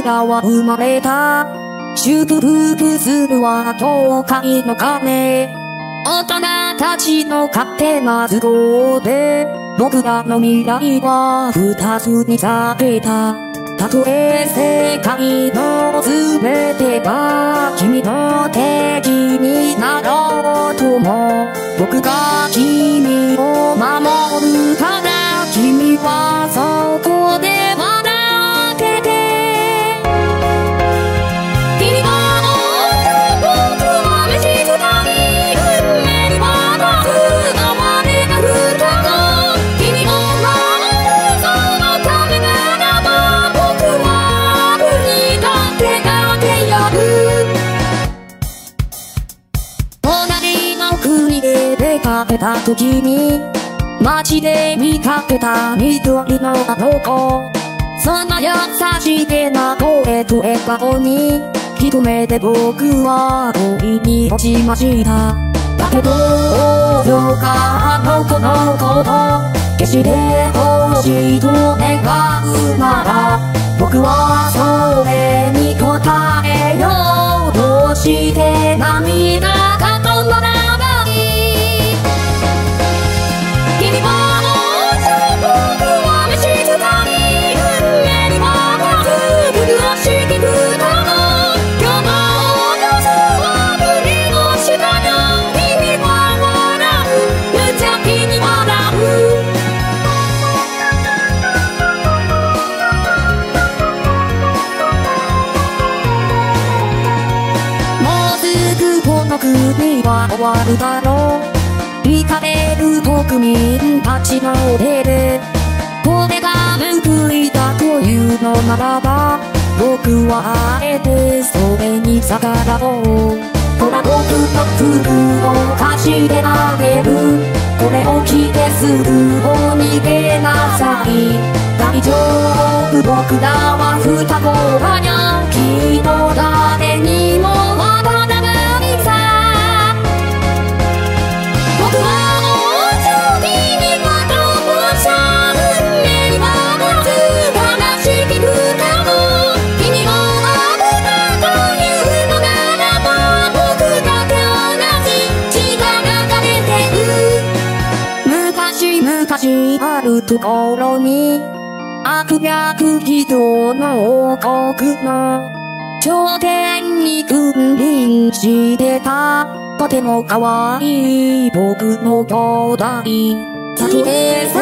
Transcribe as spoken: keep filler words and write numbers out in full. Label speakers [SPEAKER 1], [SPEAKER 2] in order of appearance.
[SPEAKER 1] らは生まれた。祝福するは教会の鐘。大人たちの勝手な都合で、僕らの未来は二つに裂けた。たとえ世界のすべてが君の敵になろうとも、僕が君を守るから、君はそこで笑ってて。君は僕は召し伝い、運命にまだつなわれた双子。君を守るそのためならば、僕は悪にだってかけやる。隣の国で出かけた時に、街で見かけた緑のあの子。その優しげな声と笑顔に一目で僕は恋に落ちました。だけどどうかあの子のこと決して欲しいと願うなら、僕はそれに応えようとして涙が止まらない。君は僕は召し伝い、運命にまだつぶらしき双子。今日の夜はブリの下よ。君は笑う、無邪気に笑う。もうすぐこの国は終わるだろう。惹かれる国民たちの手で、これが報いだというのならば、僕はあえてそれに逆らおう。ほら僕の服を貸してあげる。これを着てすぐ逃げなさい。大丈夫、僕らは双子はにゃ。きっと誰にもわからないさ。僕は昔あるところに悪逆非道の王国の頂点に君臨してたとても可愛い僕の兄弟。たとえ世